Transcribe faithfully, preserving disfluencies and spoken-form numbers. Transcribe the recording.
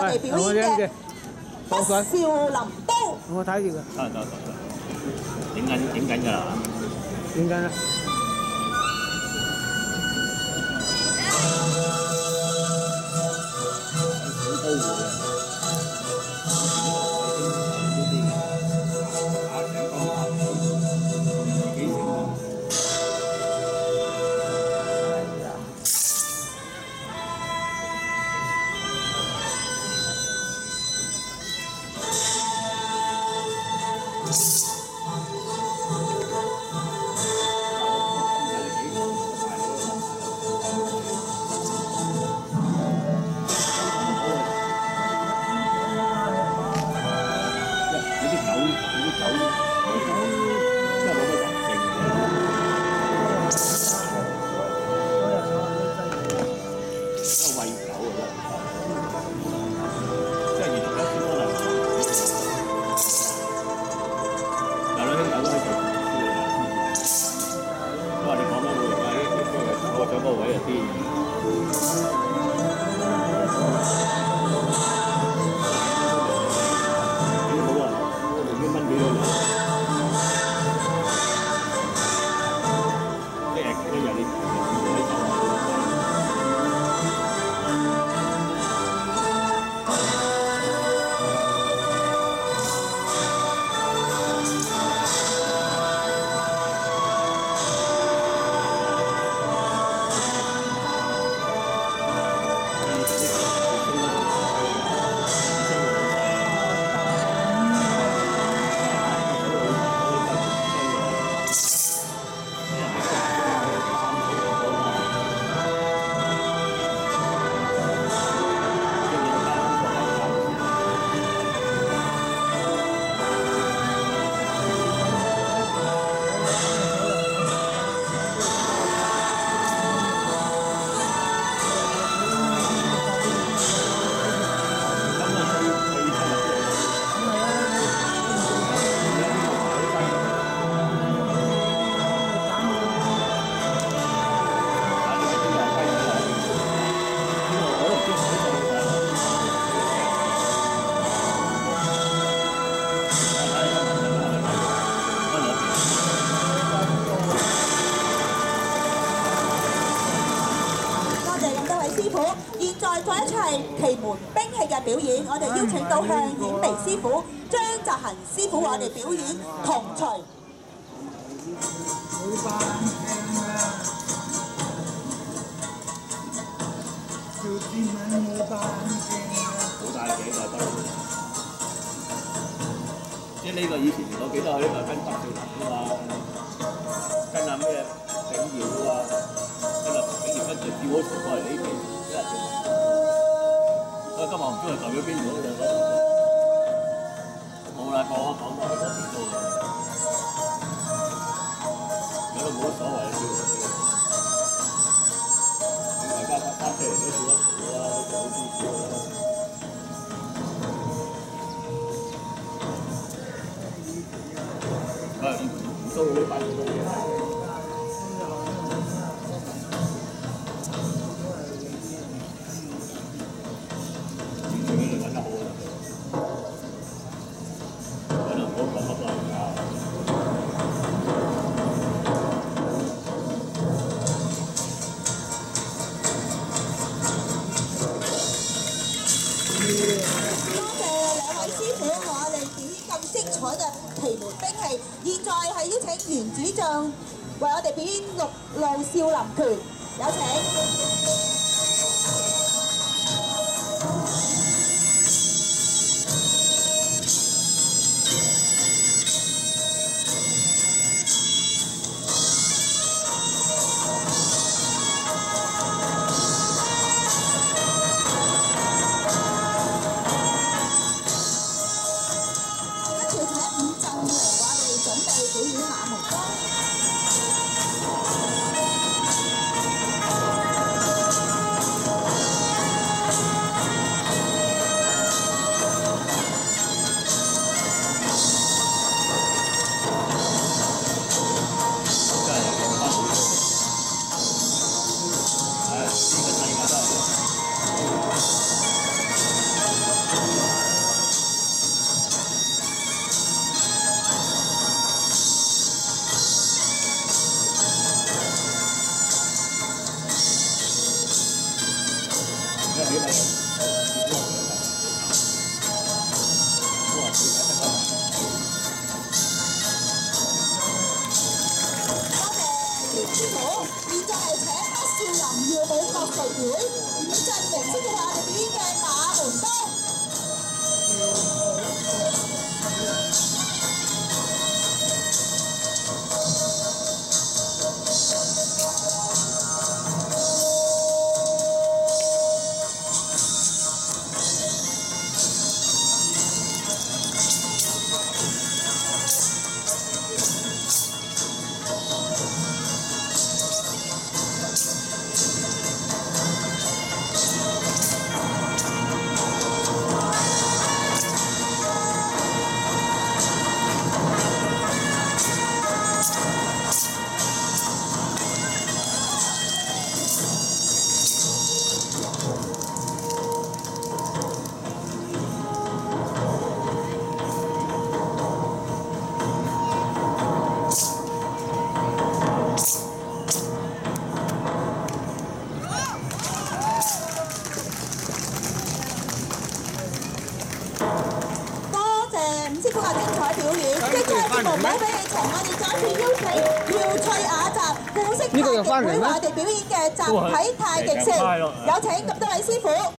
我哋表演嘅不少林刀。 我睇住佢。 得得得得，影緊影緊㗎啦。 影緊啦。 小刀喎。 奇門兵器嘅表演，我哋邀請到向顯微師傅、張澤恒師傅為我哋表演銅錘。 好大頸就得，即係呢個以前我記得佢呢個跟白少林啊嘛，跟啊咩炳耀啊，跟啊炳耀跟住叫我傳過嚟呢邊，一日做。今日唔知係代表邊度就嗰度，冇啦，講講到去嗰邊都，有都冇乜所謂嘅大家拍拍出嚟都笑得苦啦，就好啲笑啦。係唔收嗰啲班都嘢。 奇門兵器，現在係邀請原子將為我哋表演六路少林拳，有請。 現在係請黑少林耀武國術會伍振明師傅為我哋表演嘅馬門刀。師傅嘅精彩表演，精彩節目唔好俾你停，我哋再次邀請耀翠雅集故式太極會為我哋表演嘅集體太極式，有請咁多位師傅。